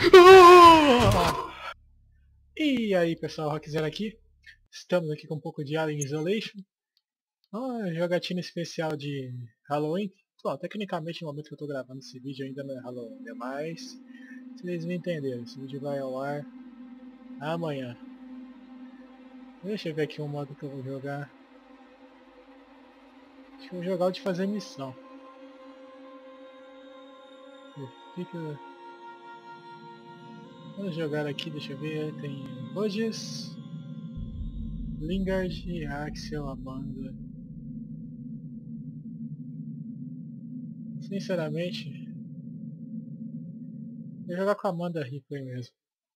E aí pessoal, Rockzero aqui. Estamos aqui com um pouco de Alien Isolation. Jogatina especial de Halloween. Bom, tecnicamente no momento que eu estou gravando esse vídeo ainda não é Halloween, né? Mas vocês me entenderam, esse vídeo vai ao ar amanhã. Deixa eu ver aqui um modo que eu vou jogar. Acho que eu vou jogar o de fazer missão. Fica... Vamos jogar aqui, deixa eu ver, tem Rodgers, Lingard e Axel, Amanda. Sinceramente, vou jogar com a Amanda Ripley mesmo.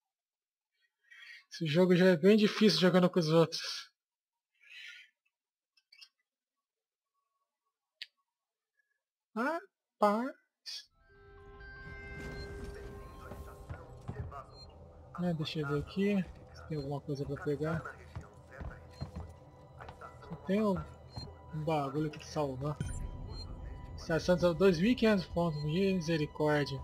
Esse jogo já é bem difícil jogando com os outros. Rapaz. Deixa eu ver aqui se tem alguma coisa pra pegar. Só tem um bagulho aqui de salvar. 2.500 pontos, misericórdia.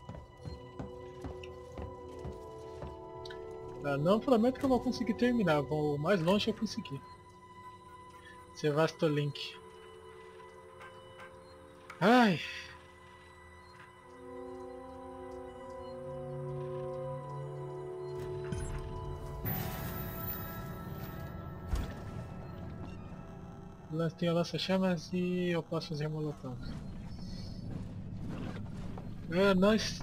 Não prometo que eu vou conseguir terminar, vou o mais longe que eu conseguir. Sevastolink. Ai. Tem a lança-chamas e eu posso fazer molotov. Nós...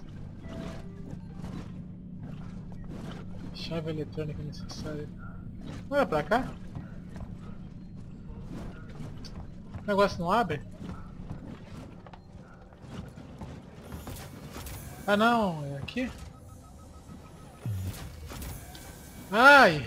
Chave eletrônica necessária. Olha pra cá. O negócio não abre? Ah não, é aqui? Ai!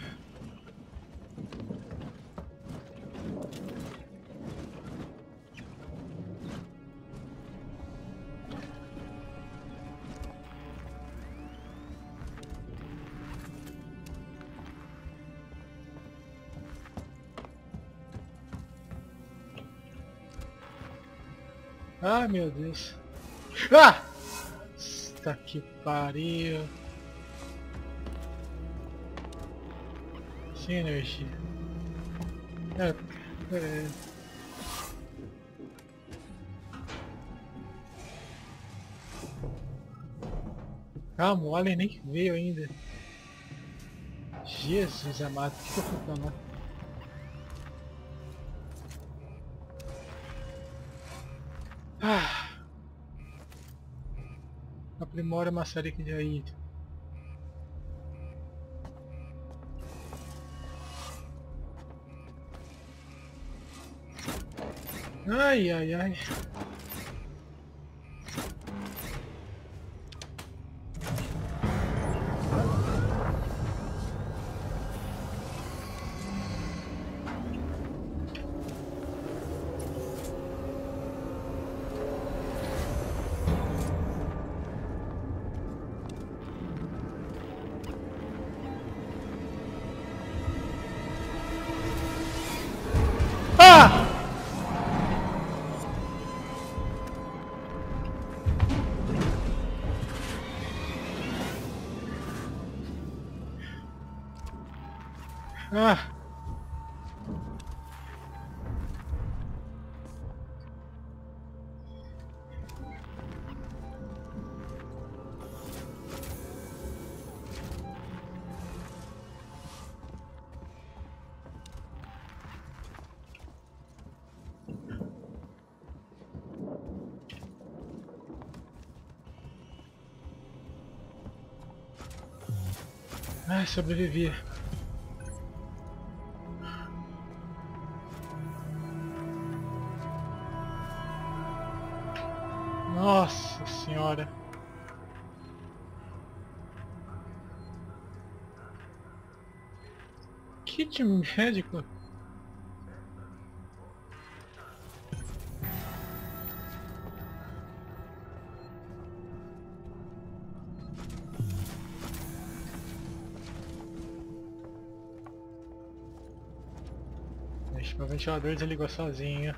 Ai meu Deus. Ah! Tá que pariu. Sem energia. Calma, o Alien nem veio ainda. Jesus amado, o que eu fui tomar? Aprimora uma série que já ia. Ai, ai, ai. Ai, sobrevivi. Nossa senhora. Kit médico? Acho que o ventilador desligou sozinho.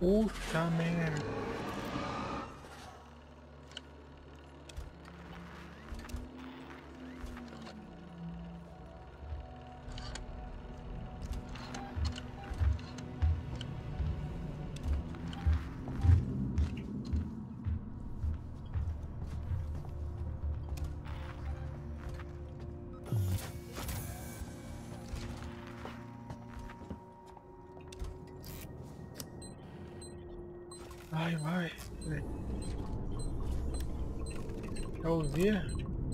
Puta merda. Vai, vai. Quer ouvir?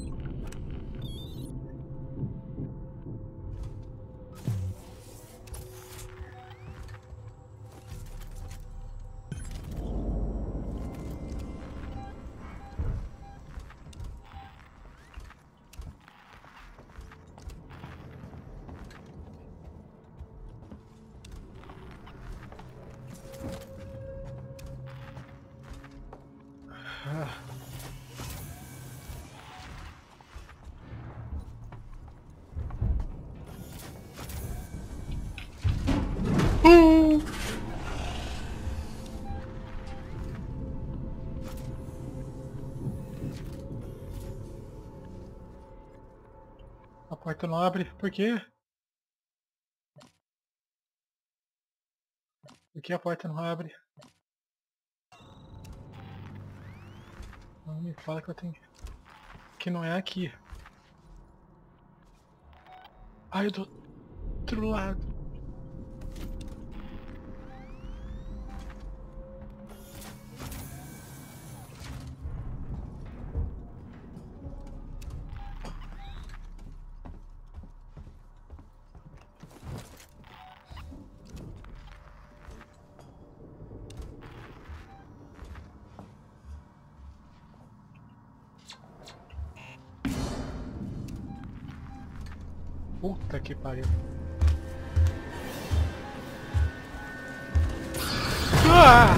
Ah. A porta não abre. Por quê? Por que a porta não abre? Não me fala que eu tenho... Que não é aqui. Ai, do outro lado. Puta que pariu. Ah!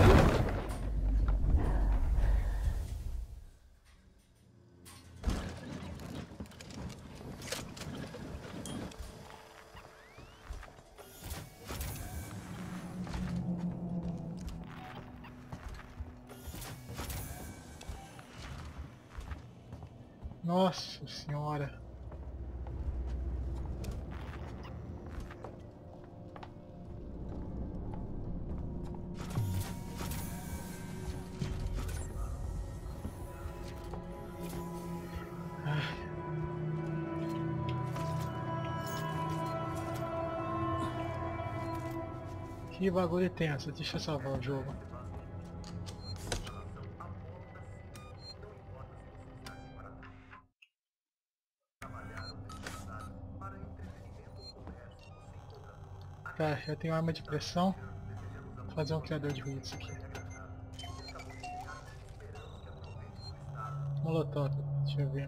Nossa senhora. Que bagulho tenso, deixa eu salvar o jogo. Tá, eu tenho arma de pressão. Vou fazer um criador de ruídos aqui. Molotov, deixa eu ver.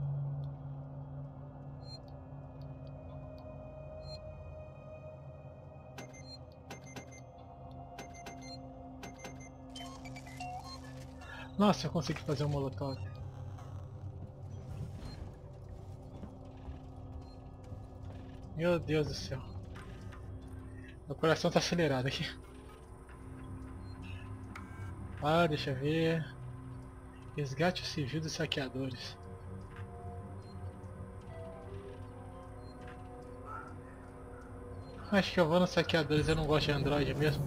Nossa, eu consegui fazer um molotov. Meu Deus do céu. Meu coração tá acelerado aqui. Ah, deixa eu ver. Resgate o civil dos saqueadores. Acho que eu vou nos saqueadores, eu não gosto de Android mesmo.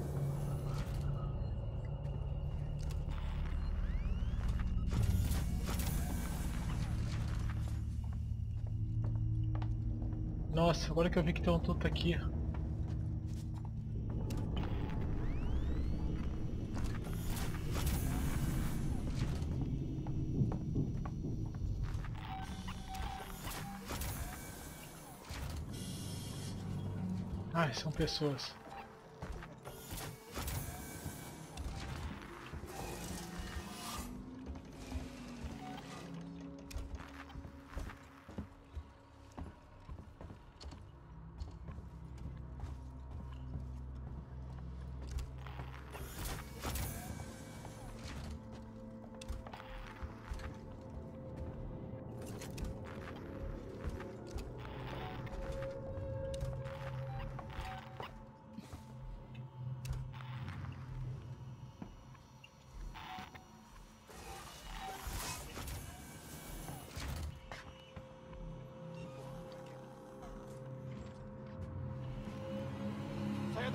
Nossa, agora que eu vi que tem um tuto aqui. Ai, são pessoas.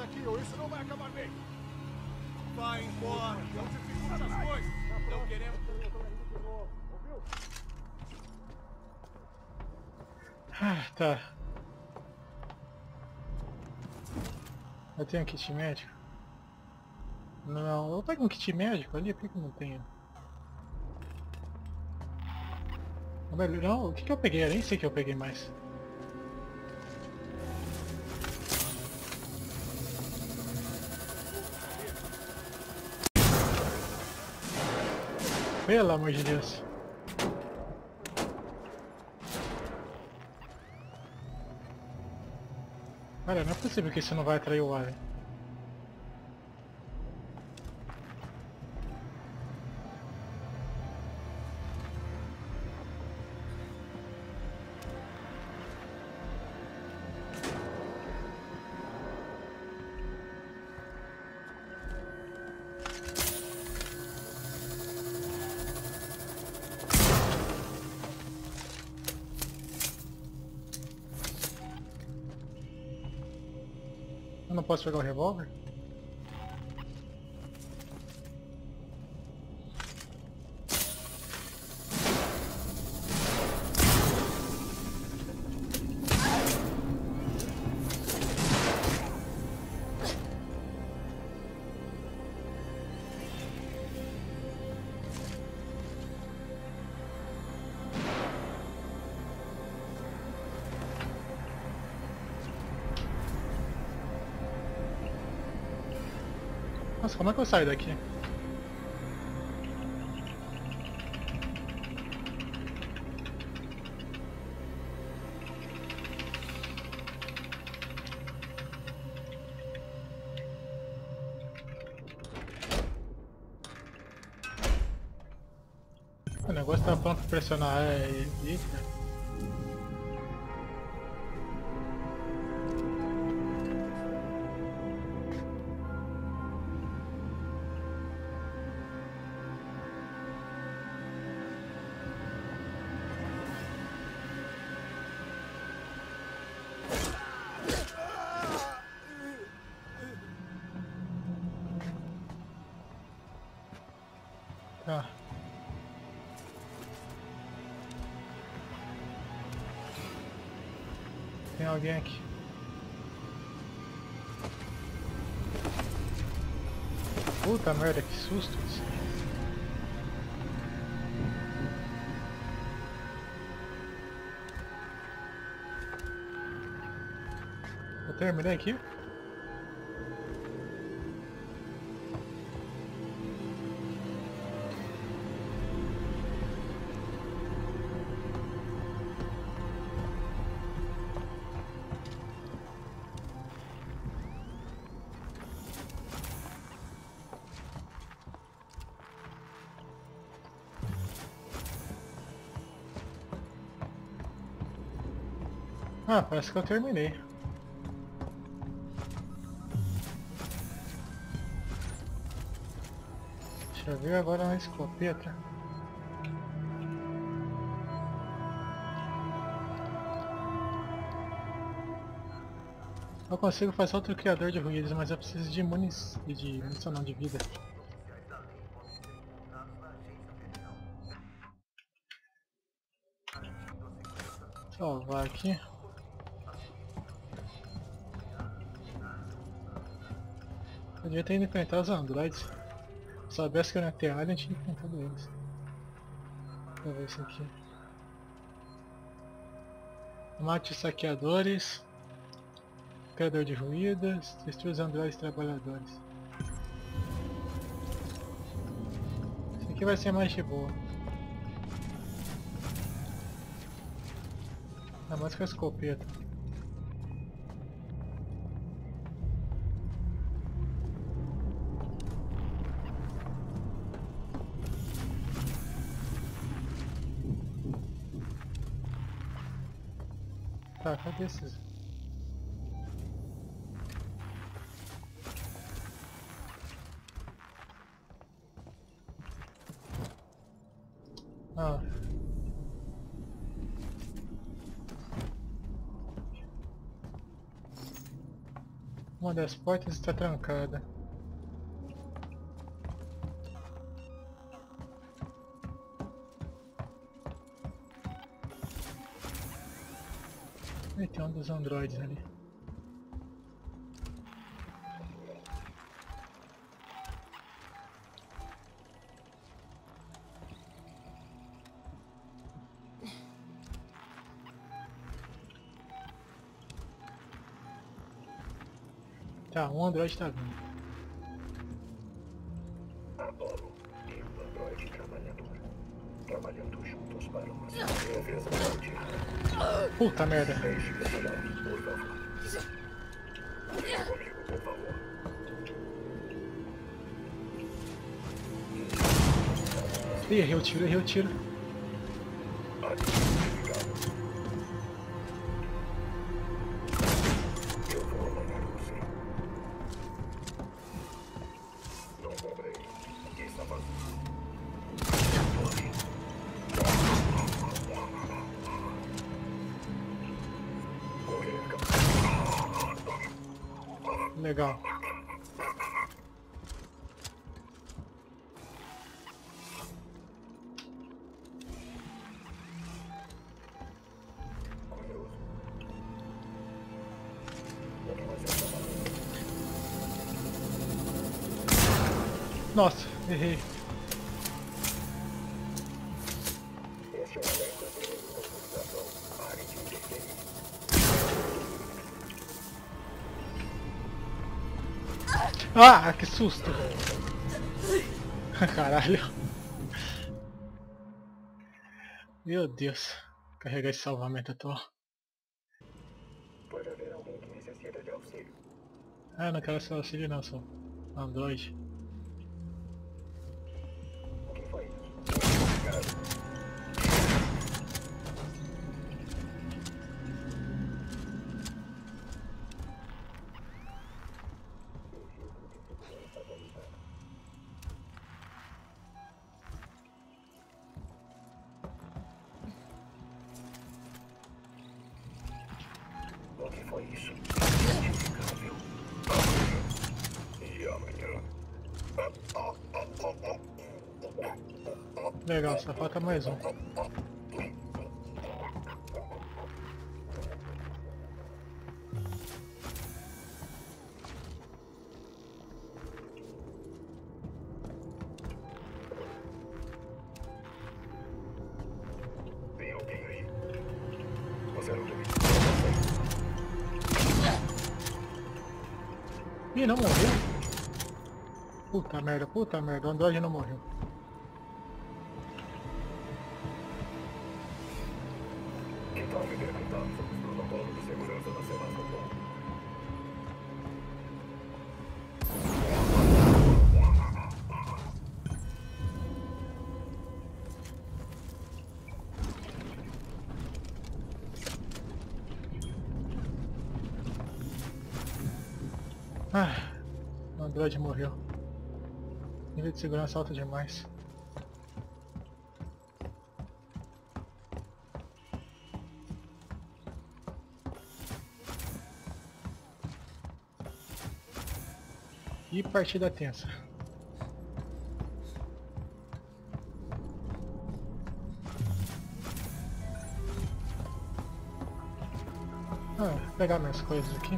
daqui ou isso não vai acabar bem. Vai embora, não dificulta as coisas. Não queremos... Ouviu? Ah, tá. Eu tenho um kit médico? Não, eu pego um kit médico ali, por que eu não tenho? Não, o que eu peguei? Eu nem sei o que eu peguei mais. Pelo amor de Deus. Cara, não é possível que isso não vai atrair o Alien. Eu não posso pegar o revólver? Nossa, como é que eu saio daqui? O negócio tá pronto pra pressionar ele. Tá. Tem alguém aqui. Puta merda, que susto isso. Eu terminei aqui? Ah, parece que eu terminei. Deixa eu ver agora na escopeta. Eu consigo fazer outro criador de ruídos, mas eu preciso de munição não, de vida. Salvar aqui. Eu devia ter ido enfrentar os androides. Se soubesse que eu não ia ter alien, eu tinha enfrentado eles. Deixa eu ver isso aqui. Mate os saqueadores. Criador de ruídos. Destrua os androides trabalhadores. Isso aqui vai ser mais de boa. Ainda mais com a escopeta. Tá, cadê esses? Ah. Uma das portas está trancada. E tem um dos androides ali. Tá, um androide tá vindo. Apolo e o androide trabalhador. Trabalhando juntos para uma defesa da Terra. Puta merda. Deixe me falar, por favor. Venha comigo, por favor. Ih, errei o tiro, errei o tiro. Identificado. Eu vou abandonar você. Não comprei. O que está fazendo? Correr, Legal. curioso. O que você está fazendo? Nossa, errei. Este é um alerta de localização. Pare de interferir. Ah, que susto. Caralho. Meu Deus. Carregar esse salvamento atual. Pode haver alguém que necessita de auxílio. Ah, não quero seu auxílio não, sou androide. O que foi isso? O que foi isso? Identificável. E amanhã? Legal, só falta mais um. Tem alguém aí? Você não deve. Ih, não morreu? Puta merda, o androide não morreu. Que tal me perguntar sobre os protocolos de segurança da Sebastopol? Ah, o androide morreu. Nível de segurança alto demais. E partida tensa. Ah, vou pegar minhas coisas aqui.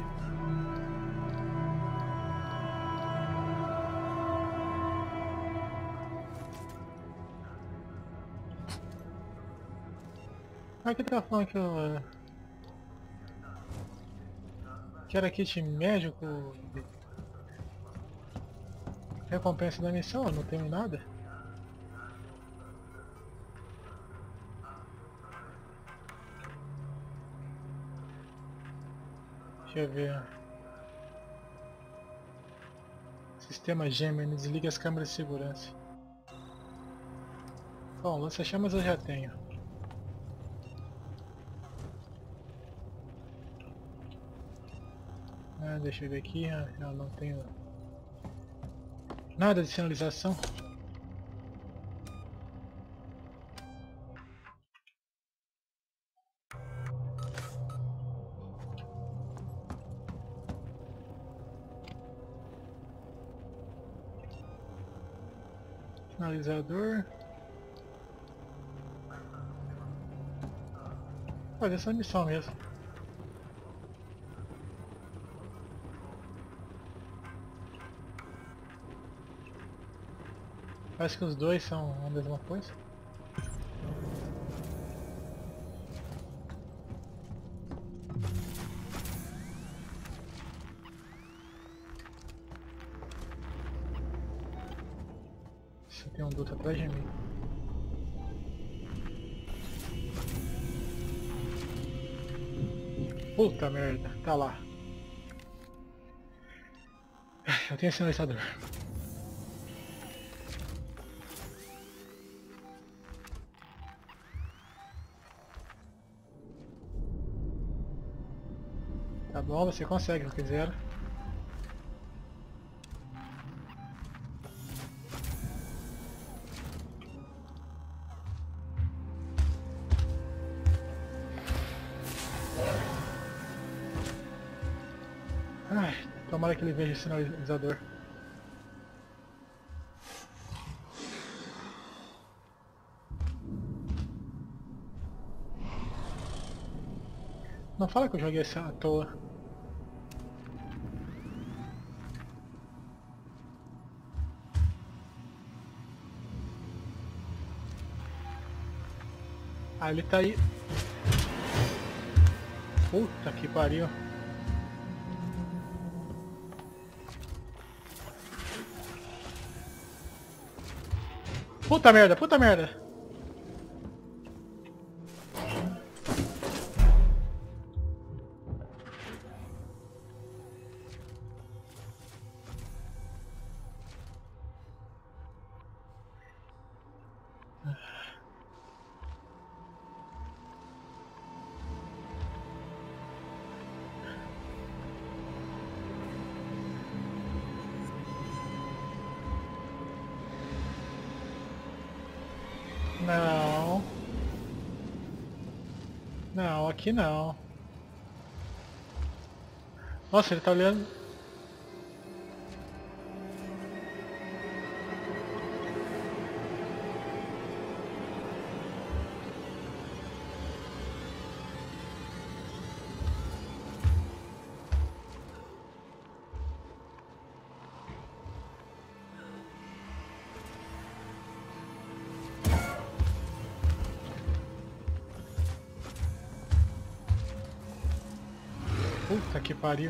Aqui tá falando que eu que era kit médico. Recompensa da missão, eu não tenho nada. Deixa eu ver. Sistema Gemini, desliga as câmeras de segurança. Bom, lança-chamas eu já tenho. Ah, deixa eu ver aqui, eu não tenho nada de sinalização. Analisador. Olha, essa é a missão mesmo. Parece que os dois são a mesma coisa. Isso, tem um duto atrás de mim. Puta merda, tá lá. Eu tenho sinalizador. Tá bom, você consegue, se quiser. Ai, tomara que ele veja o sinalizador. Não fala que eu joguei essa à toa. Ah, ele tá aí. Puta que pariu. Puta merda, puta merda. Não. Não, aqui não. Nossa, ele tá olhando. Puta que pariu.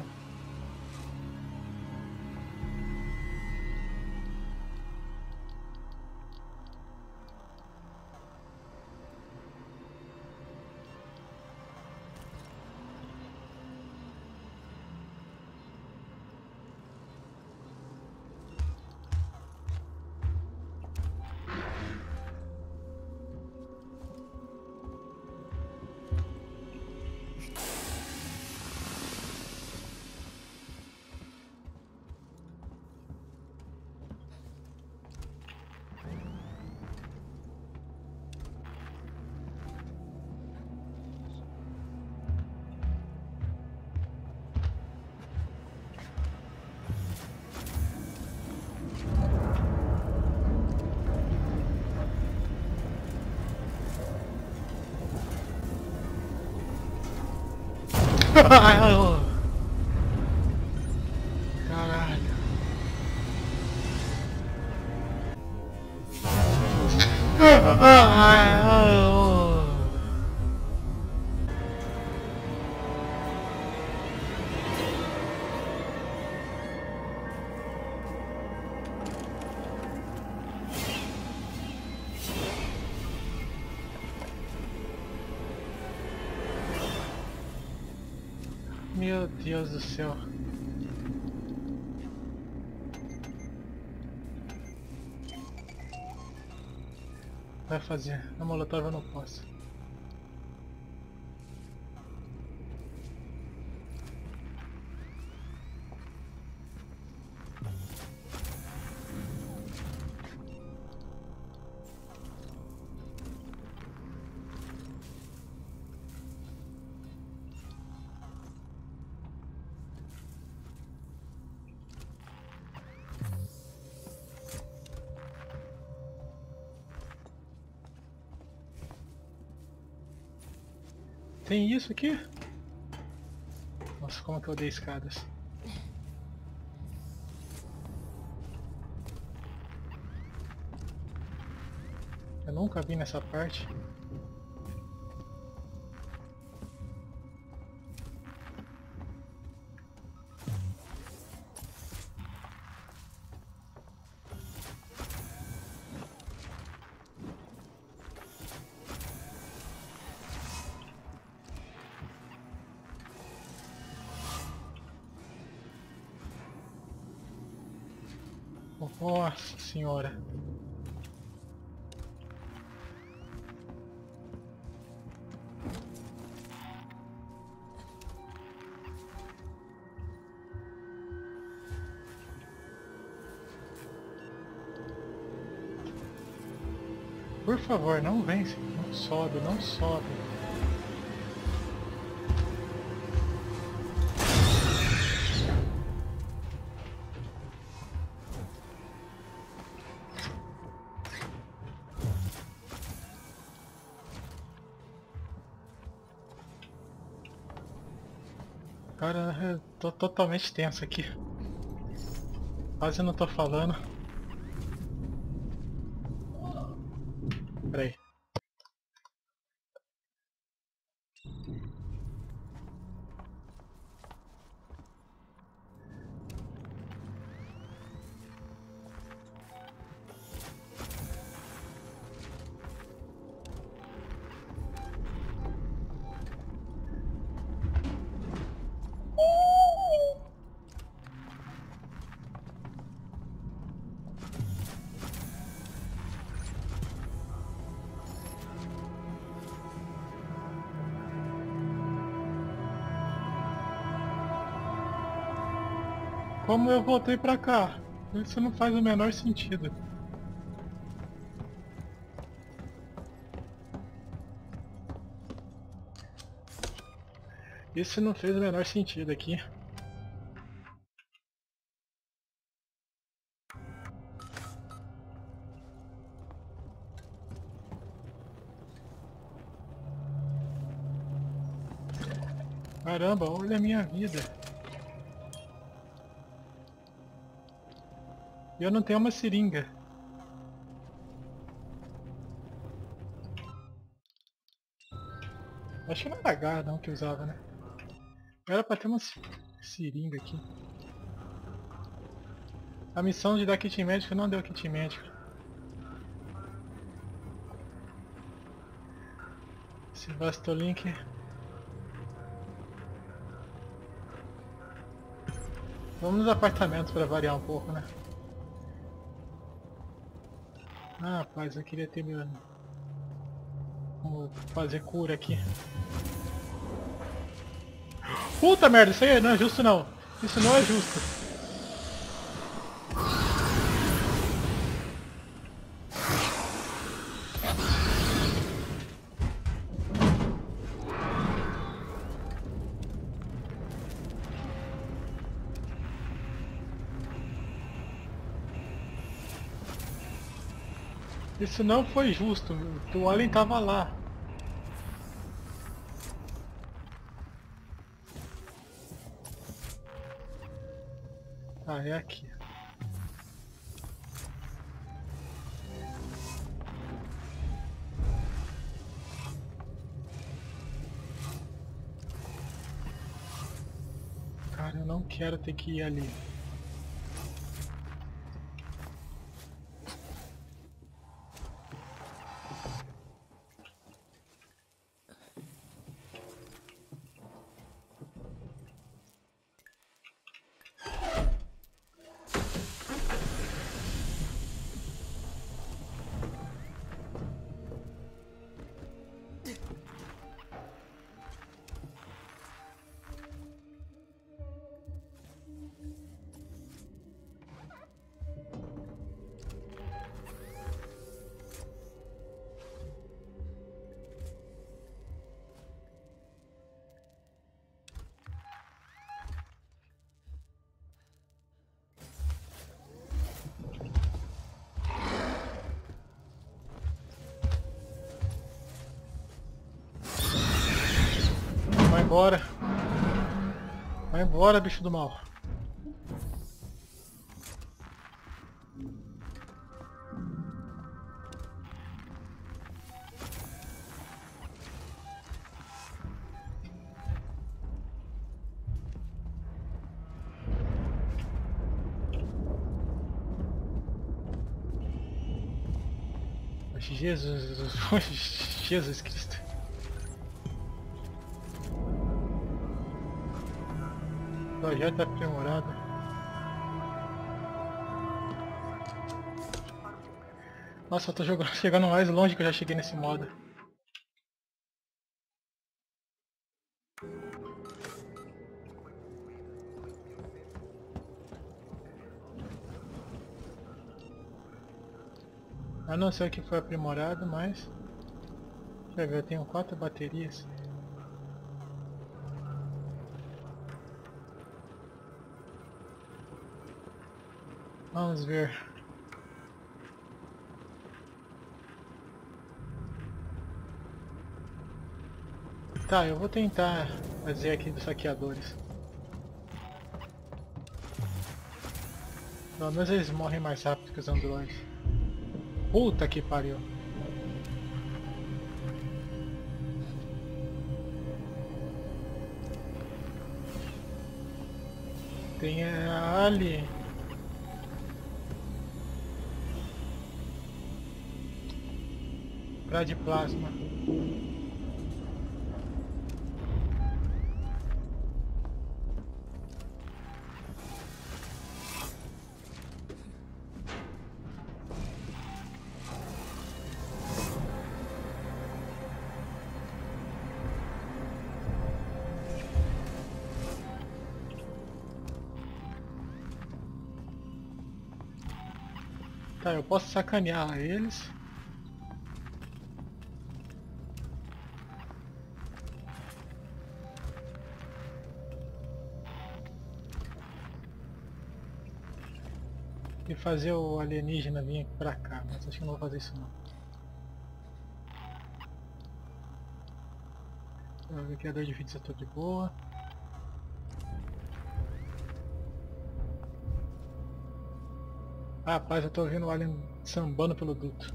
Caralho. Meu Deus do céu. Vai fazer. A molotov eu não posso. Tem isso aqui? Nossa, como que eu dei escadas? Eu nunca vi nessa parte. Nossa senhora. Por favor, não vence. Não sobe, não sobe. Cara, eu tô totalmente tenso aqui. Quase não tô falando. Peraí. Como eu voltei pra cá? Isso não faz o menor sentido. Isso não fez o menor sentido aqui. Caramba, olha a minha vida. E eu não tenho uma seringa. Acho que não era H não que usava, né? Era pra ter uma seringa aqui. A missão de dar kit médico não deu kit médico. Sevastolink. Vamos nos apartamentos para variar um pouco, né? Ah, rapaz, eu queria ter meu... Vamos fazer cura aqui. Puta merda, isso aí não é justo não. Isso não é justo. Isso não foi justo. O Alien tava lá. Ah, é aqui. Cara, eu não quero ter que ir ali. embora. Vai embora, bicho do mal. Jesus, Jesus Cristo. Projeto aprimorado. Nossa, eu tô chegando mais longe que eu já cheguei nesse modo. A não ser que foi aprimorado, mas... Deixa eu ver, eu tenho 4 baterias. Vamos ver. Tá, eu vou tentar fazer aqui dos saqueadores. Pelo menos eles morrem mais rápido que os androides. Puta que pariu. Tem ali. Pra de plasma. Tá, eu posso sacanear eles. E fazer o alienígena vir aqui pra cá, mas acho que eu não vou fazer isso não. O bloqueador de vídeos eu tô de boa. Rapaz, eu tô vendo o alien sambando pelo duto.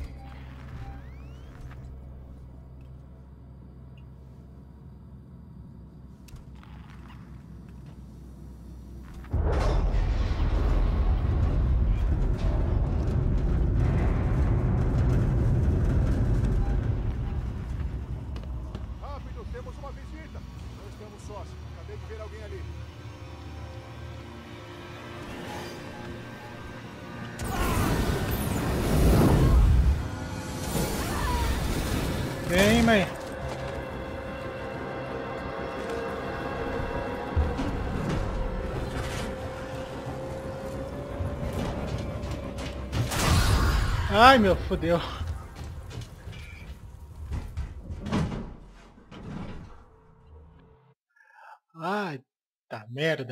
Rápido, temos uma visita. Não estamos sós. Acabei de ver alguém ali. Vem, mãe. Ai, meu, fodeu. Ai, tá merda.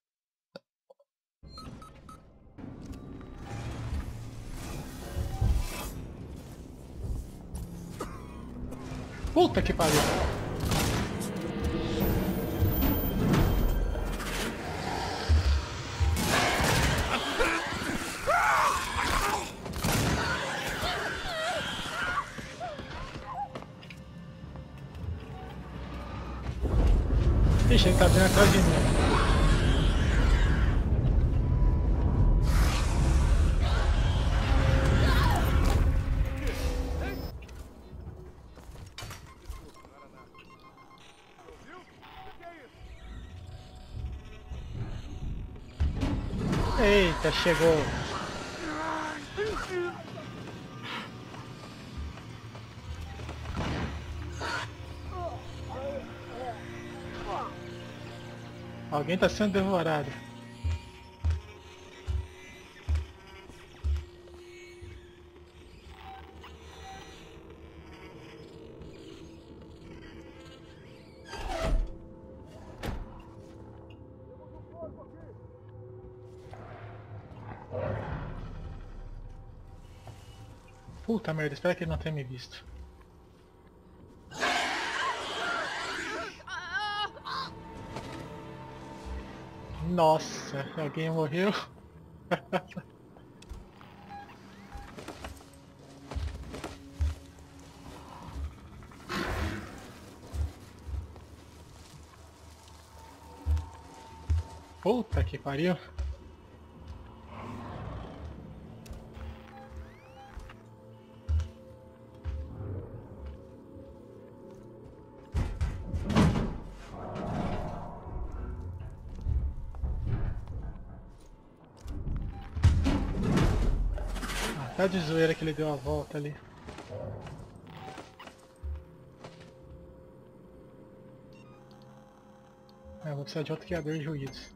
Puta que pariu. Ixi, ele tá bem atrás de mim. Eita, chegou. Alguém tá sendo devorado. Puta merda, espero que ele não tenha me visto. Nossa, alguém morreu? Puta que pariu. Tá de zoeira que ele deu a volta ali. Eu vou precisar de outro criador de ruídos.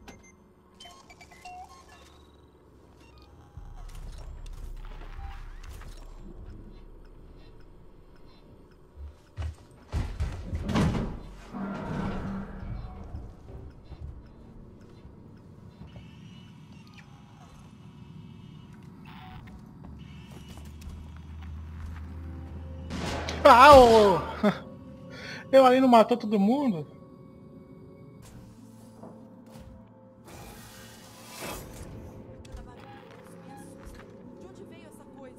Ah, ô! Eu ali não matou todo mundo? De onde veio essa coisa?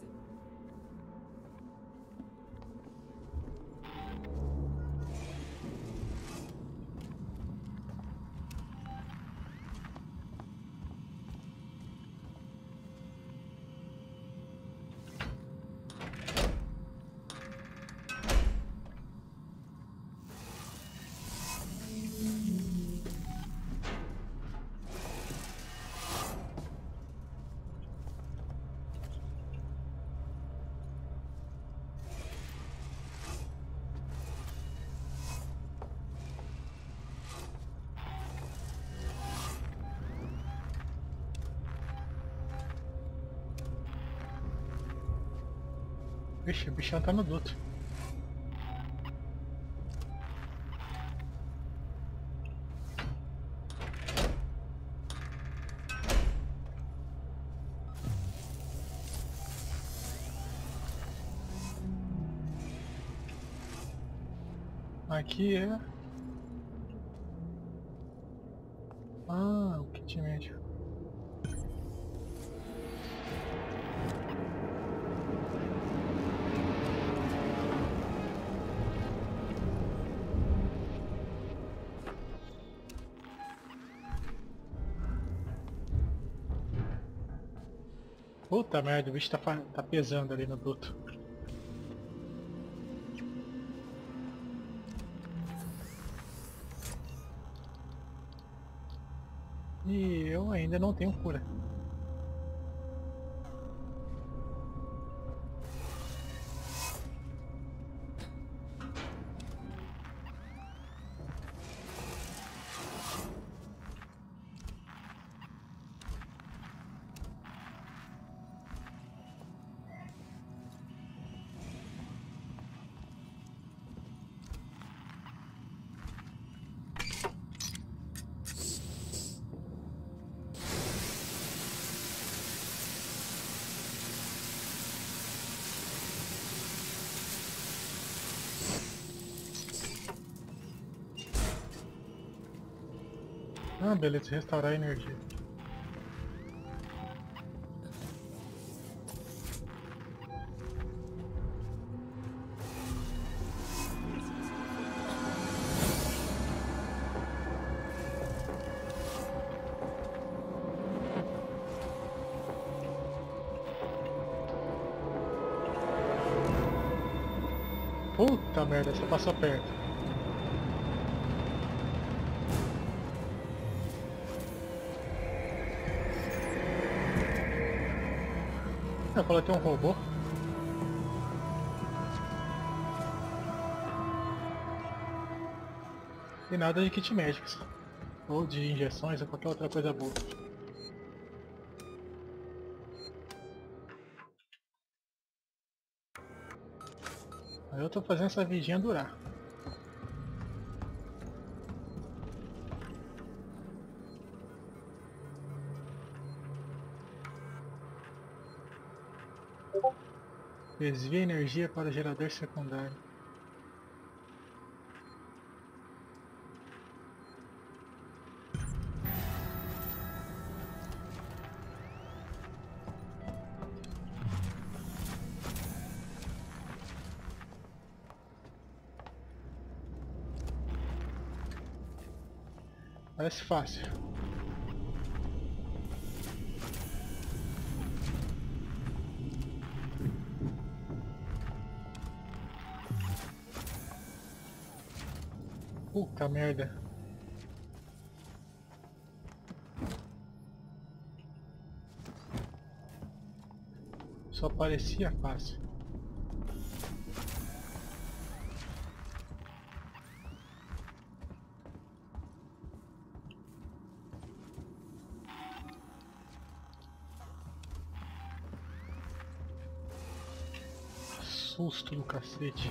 Vixe, o bichão tá no duto. Aqui é... Ah, o kit médico. Puta merda, o bicho tá pesando ali no duto. E eu ainda não tenho cura. Ah, beleza, restaurar a energia. Puta merda, você passou perto. Eu coloquei um robô. E nada de kit médicos. Ou de injeções ou qualquer outra coisa boa. Aí eu tô fazendo essa vigia durar. Desvia energia para o gerador secundário. Parece fácil. Puta merda. Só parecia fácil. Susto do cacete.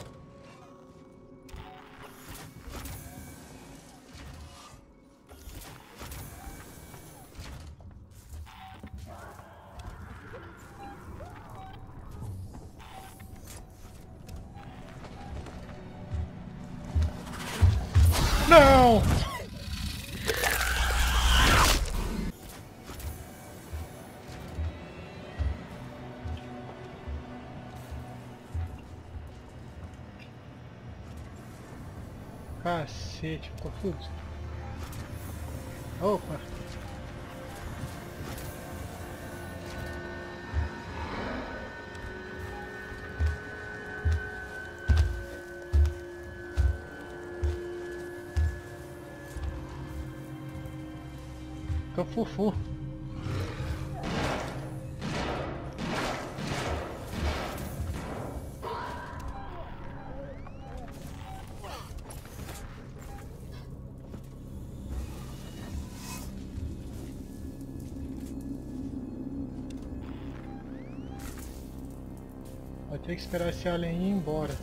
Não! Cacete, ficou tudo. Opa! Ficou fufu. Vai ter que esperar esse alien ir embora.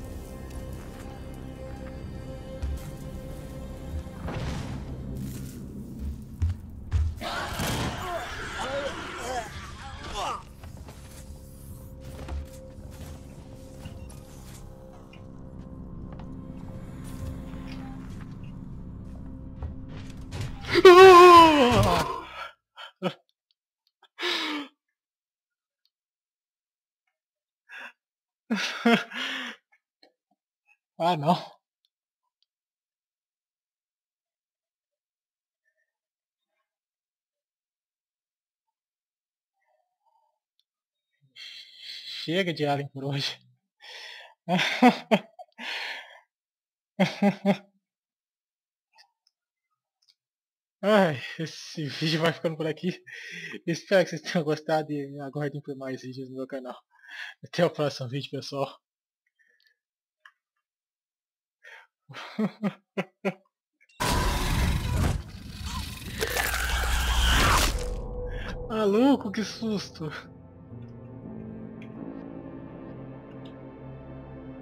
Ah, não. Chega de alien por hoje. Ai, esse vídeo vai ficando por aqui. Espero que vocês tenham gostado e aguardem por mais vídeos no meu canal. Até o próximo vídeo, pessoal. Maluco, que susto!